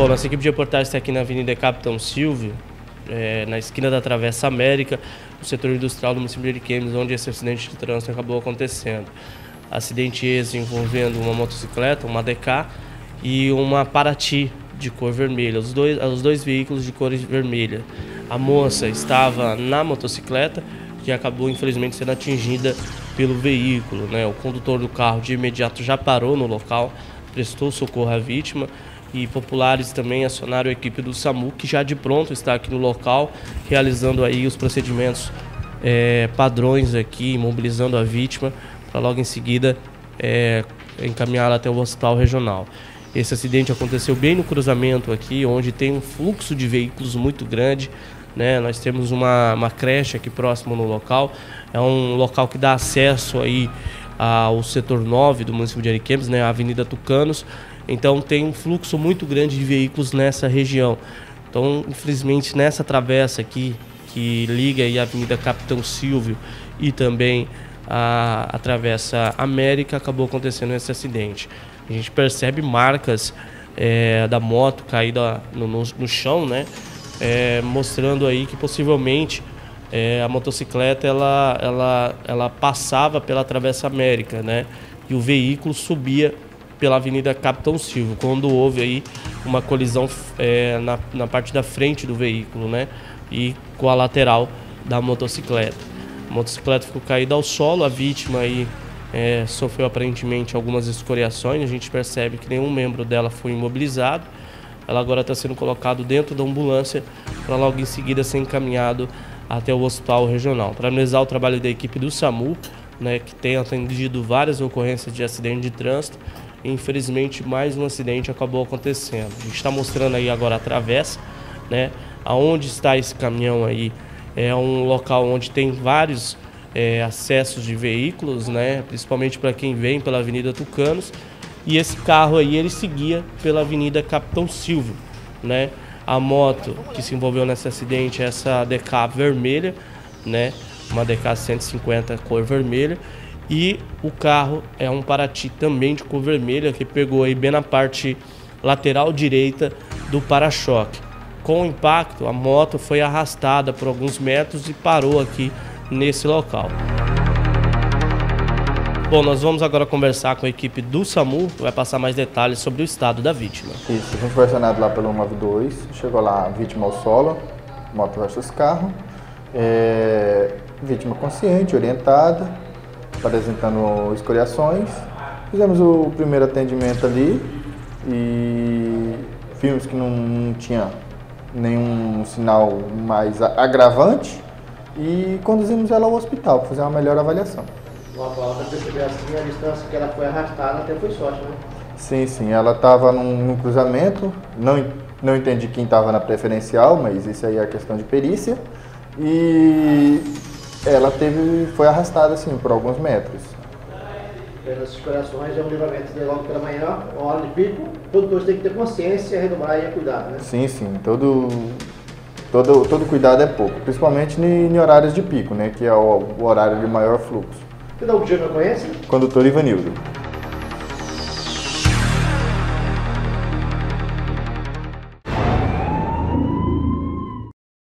Bom, nossa equipe de reportagem está aqui na Avenida Capitão Silvio, na esquina da Travessa América, no setor industrial do município de Ariquemes, onde esse acidente de trânsito acabou acontecendo. Acidente esse envolvendo uma motocicleta, uma DK e uma Paraty de cor vermelha, os dois veículos de cor vermelha. A moça estava na motocicleta e acabou infelizmente sendo atingida pelo veículo, né? O condutor do carro de imediato já parou no local, prestou socorro à vítima, e populares também acionaram a equipe do SAMU, que já de pronto está aqui no local, realizando aí os procedimentos padrões aqui, imobilizando a vítima, para logo em seguida encaminhá-la até o hospital regional. Esse acidente aconteceu bem no cruzamento aqui, onde tem um fluxo de veículos muito grande, né? Nós temos uma creche aqui próximo no local, é um local que dá acesso aí ao setor 9 do município de Ariquemes, né? A Avenida Tucanos. Então tem um fluxo muito grande de veículos nessa região. Então, infelizmente, nessa travessa aqui, que liga aí a Avenida Capitão Silvio e também a Travessa América, acabou acontecendo esse acidente. A gente percebe marcas da moto caída no chão, né? Mostrando aí que possivelmente a motocicleta ela passava pela Travessa América, né? E o veículo subia pela Avenida Capitão Silvio, quando houve aí uma colisão na parte da frente do veículo, né? E com a lateral da motocicleta. A motocicleta ficou caída ao solo, a vítima aí sofreu aparentemente algumas escoriações, a gente percebe que nenhum membro dela foi imobilizado. Ela agora está sendo colocada dentro da ambulância para logo em seguida ser encaminhado até o hospital regional. Para analisar o trabalho da equipe do SAMU, né, que tem atendido várias ocorrências de acidente de trânsito. Infelizmente, mais um acidente acabou acontecendo. A gente está mostrando aí agora a travessa, né? Aonde está esse caminhão aí é um local onde tem vários acessos de veículos, né? Principalmente para quem vem pela Avenida Tucanos. E esse carro aí ele seguia pela Avenida Capitão Silvio, né? A moto que se envolveu nesse acidente é essa DK vermelha, né? Uma DK 150 cor vermelha. E o carro é um Paraty também de cor vermelha, que pegou aí bem na parte lateral direita do para-choque. Com o impacto, a moto foi arrastada por alguns metros e parou aqui nesse local. Bom, nós vamos agora conversar com a equipe do SAMU, que vai passar mais detalhes sobre o estado da vítima. Isso, a gente foi acionado lá pelo 92, chegou lá a vítima ao solo, moto versus carro, vítima consciente, orientada, apresentando escoriações. Fizemos o primeiro atendimento ali e vimos que não tinha nenhum sinal mais agravante e conduzimos ela ao hospital para fazer uma melhor avaliação. Uma palavra para perceber assim, a distância que ela foi arrastada até foi sorte, né? Sim, ela estava num cruzamento, não entendi quem estava na preferencial, mas isso aí é questão de perícia. E ela foi arrastada assim por alguns metros. Pelas escoriações, é um livramento de logo pela manhã, uma hora de pico, todo mundo tem que ter consciência, redobrar e cuidado, né? Sim, todo cuidado é pouco, principalmente em horários de pico, né, que é o horário de maior fluxo. Você dá o dia na conhece? Condutor Ivanildo.